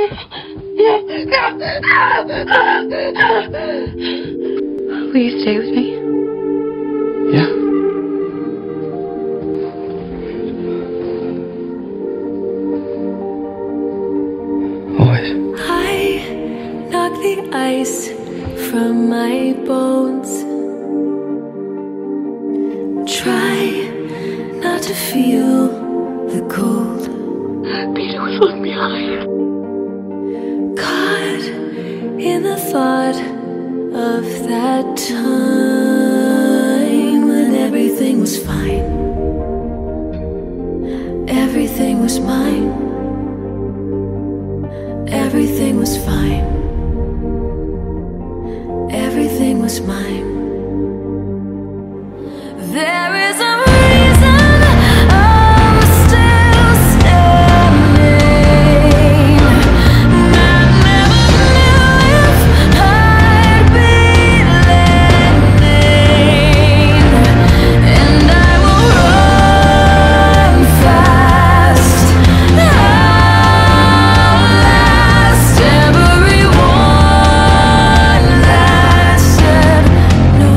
Will you stay with me? Yeah. Always. I knock the ice from my bones. Try not to feel the cold. Peeta was left behind. Caught in the thought of that time when everything was fine. Everything was mine. Everything was fine. Everything was mine. There is a reason I'm still standing. I never knew if I'd be landing, and I will run fast. Outlast everyone that said no.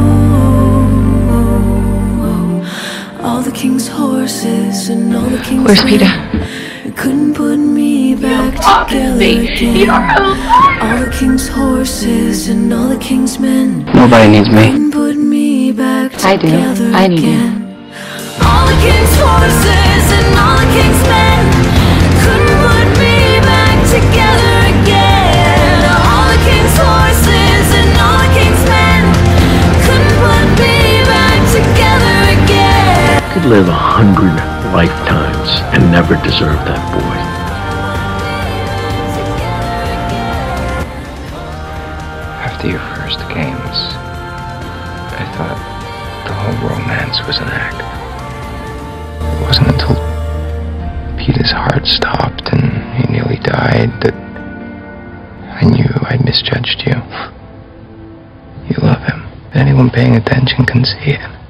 All the king's horses and all the king's Where's Peeta? men couldn't put me back together again. All the king's horses and all the king's men Nobody needs me. couldn't put me back I do. together I need you. again. All the king's horses and all the king's men couldn't put me back together again. All the king's horses and all the king's men couldn't put me back together again. I could live 100 lifetimes and never deserve that boy. After your first games, I thought the whole romance was an act. It wasn't until Peeta's heart stopped and he nearly died that I knew I'd misjudged you. You love him. Anyone paying attention can see it.